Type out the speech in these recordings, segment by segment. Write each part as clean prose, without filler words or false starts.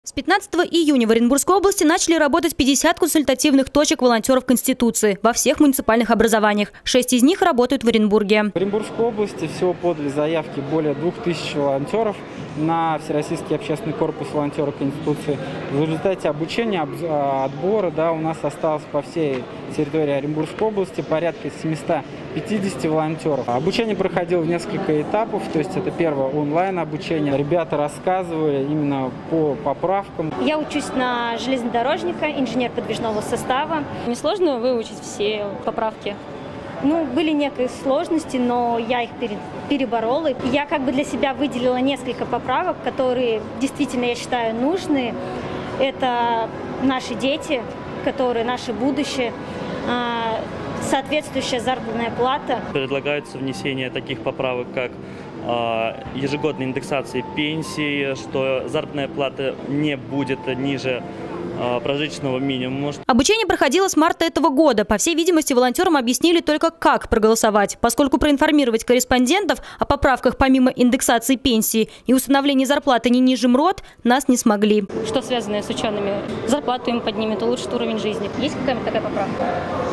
С 15 июня в Оренбургской области начали работать 50 консультативных точек волонтеров Конституции во всех муниципальных образованиях. 6 из них работают в Оренбурге. В Оренбургской области всего подали заявки более 2000 волонтеров на Всероссийский общественный корпус волонтеров Конституции. В результате обучения, отбора у нас осталось по всей территории Оренбургской области порядка 750 волонтеров. Обучение проходило в несколько этапов, то есть это первое онлайн обучение. Ребята рассказывали именно по поправкам. Я учусь на железнодорожника, инженер подвижного состава. Несложно выучить все поправки? Были некие сложности, но я их переборола. Я для себя выделила несколько поправок, которые действительно, я считаю, нужны. Это наши дети, которые наше будущее, соответствующая заработная плата. Предлагается внесение таких поправок, как ежегодной индексации пенсии, что заработная плата не будет ниже прожиточного минимума. Обучение проходило с марта этого года. По всей видимости, волонтерам объяснили только, как проголосовать, поскольку проинформировать корреспондентов о поправках помимо индексации пенсии и установления зарплаты не ниже МРОТ нас не смогли. Что связано с учеными? Зарплату им поднимет, улучшит уровень жизни. Есть какая-то такая поправка?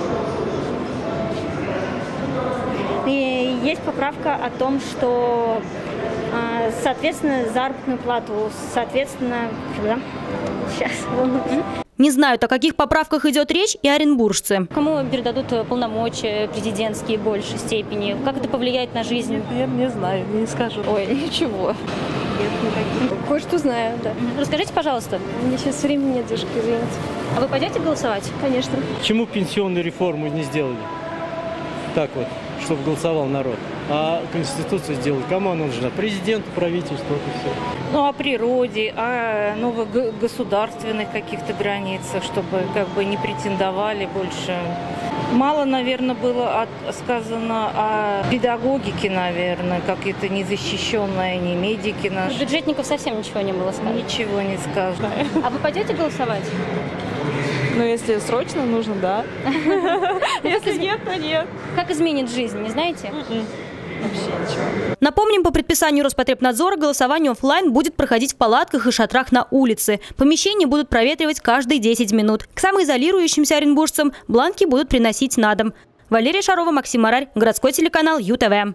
И есть поправка о том, что, соответственно, заработную плату, соответственно, сейчас. Не знают, о каких поправках идет речь и оренбуржцы. Кому передадут полномочия президентские в большей степени? Как это повлияет на жизнь? Я не знаю, не скажу. Ой, ничего. Нет, никаких. Кое-что знаю, да. Расскажите, пожалуйста. У меня сейчас времени нет, девушка, извините. А вы пойдете голосовать? Конечно. Почему пенсионную реформу не сделали? Так вот, чтобы голосовал народ. А Конституцию сделать кому она нужна? Президенту, правительству, и все. О природе, о новых государственных каких-то границах, чтобы не претендовали больше. Мало, наверное, было сказано о педагогике, наверное, как это незащищенная, не медики наши. Бюджетников совсем ничего не было сказано? Ничего не сказано. А вы пойдете голосовать? Если срочно нужно, да. Если нет, то нет. Как изменит жизнь, не знаете? Вообще ничего. Напомним, по предписанию Роспотребнадзора голосование офлайн будет проходить в палатках и шатрах на улице. Помещения будут проветривать каждые 10 минут. К самоизолирующимся оренбуржцам бланки будут приносить на дом. Валерия Шарова, Максим Марарь, городской телеканал ЮТВ.